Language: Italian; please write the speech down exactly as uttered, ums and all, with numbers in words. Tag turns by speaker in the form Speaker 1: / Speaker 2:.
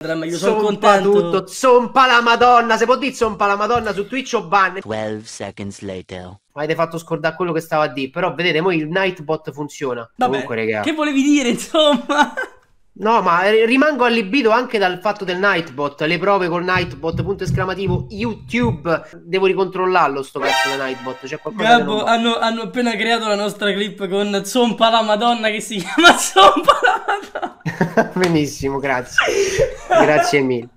Speaker 1: Io sono
Speaker 2: Zompa
Speaker 1: contento.
Speaker 2: tutto, zompa la madonna, se può dire zompa la madonna su Twitch o ban.
Speaker 3: twelve seconds later.
Speaker 2: Avete fatto scordare quello che stava a dire, però vedete, mo il Nightbot funziona.
Speaker 1: Vabbè,
Speaker 2: Comunque, raga.
Speaker 1: che volevi dire, insomma?
Speaker 2: No, ma rimango allibito anche dal fatto del Nightbot. Le prove col Nightbot, punto esclamativo, YouTube. Devo ricontrollarlo sto pezzo del Nightbot. C'è qualcosa che non
Speaker 1: Gabbo,
Speaker 2: va.
Speaker 1: hanno, hanno appena creato la nostra clip con Zompa la Madonna che si chiama Zompa la Madonna.
Speaker 2: Benissimo, grazie. Grazie mille.